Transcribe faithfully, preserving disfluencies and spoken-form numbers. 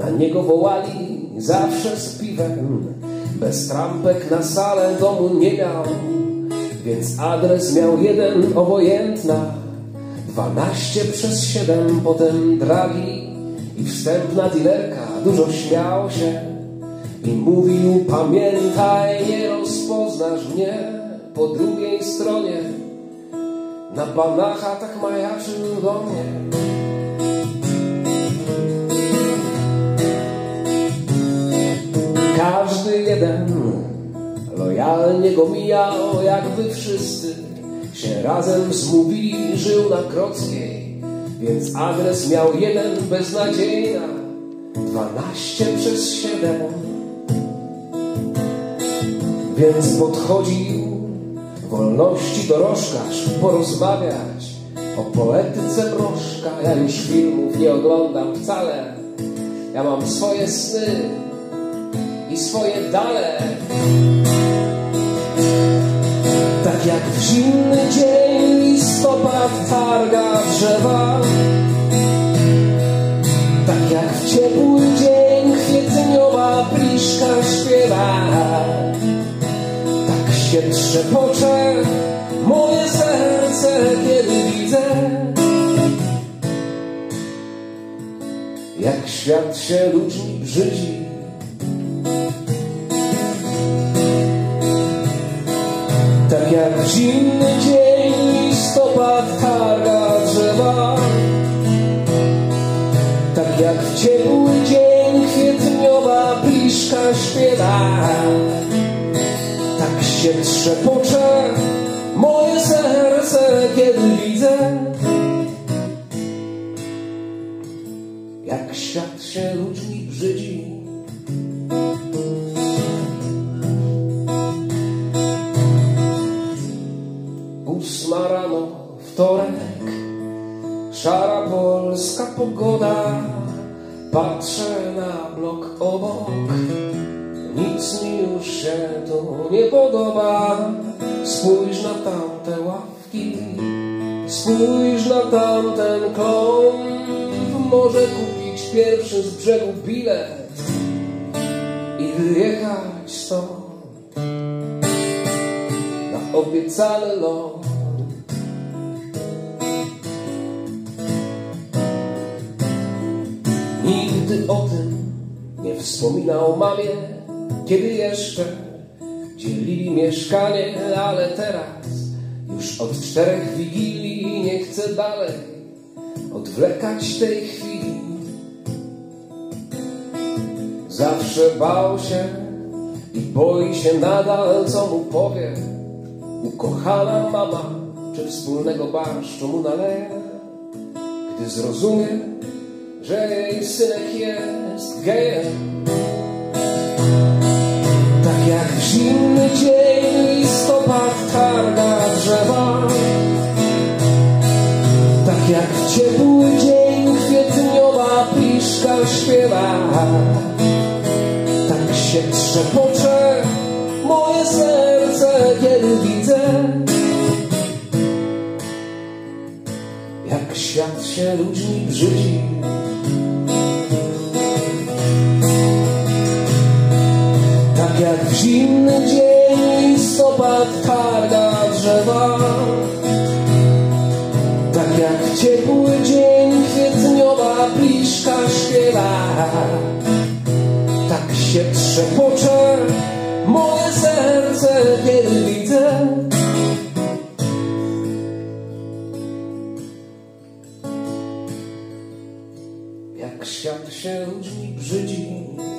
Na niego wołali zawsze z piwem. Bez trampek na salę domu nie miał, więc adres miał jeden, obojętna. Dwanaście przez siedem, potem dragi i wstępna dilerka. Dużo śmiał się i mówił: pamiętaj, nie rozpoznasz mnie po drugiej stronie. Na Banacha tak majaczył do mnie. Każdy jeden lojalnie go mijał, jakby wszyscy się razem zmówili. Żył na Grodzkiej, więc adres miał jeden, beznadziejna. Dwanaście przez siedem. Więc podchodził wolności dorożkarz porozmawiać o poetyce Broszka. Ja już filmów nie oglądam wcale, ja mam swoje sny i swoje dale. Tak jak w zimny dzień listopad targa drzewa, tak jak w ciepły dzień kwietniowa pliszka śpiewa, tak się trzepocze moje serce, kiedy widzę, jak świat się ludźmi brzydzi. Tak jak w zimny dzień listopad targa drzewa, tak jak w ciepły dzień kwietniowa pliszka śpiewa, tak się trzepocze moje serce, kiedy widzę, jak świat się ludźmi brzydzi. Ósma rano, wtorek, szara polska pogoda. Patrzę na blok obok, nic mi już się tu nie podoba. Spójrz na tamte ławki, spójrz na tamten klon. Może kupić pierwszy z brzegu bilet i wyjechać stąd na obiecany ląd. Nigdy o tym nie wspominał mamie, kiedy jeszcze dzielili mieszkanie, ale teraz już od czterech wigilii nie chcę dalej odwlekać tej chwili. Zawsze bał się i boi się nadal, co mu powie ukochana mama, czy wspólnego barszczu mu naleje, gdy zrozumie, że jej synek jest gejem. Tak jak w zimny dzień listopad targa drzewa, tak jak w ciepły dzień kwietniowa pliszka śpiewa, tak się trzepocze moje serce, kiedy widzę, jak świat się ludźmi brzydzi. Tak jak w zimny dzień listopad targa drzewa, tak jak w ciepły dzień kwietniowa pliszka śpiewa, tak się trzepocze moje serce, kiedy widzę, jak świat się ludźmi brzydzi.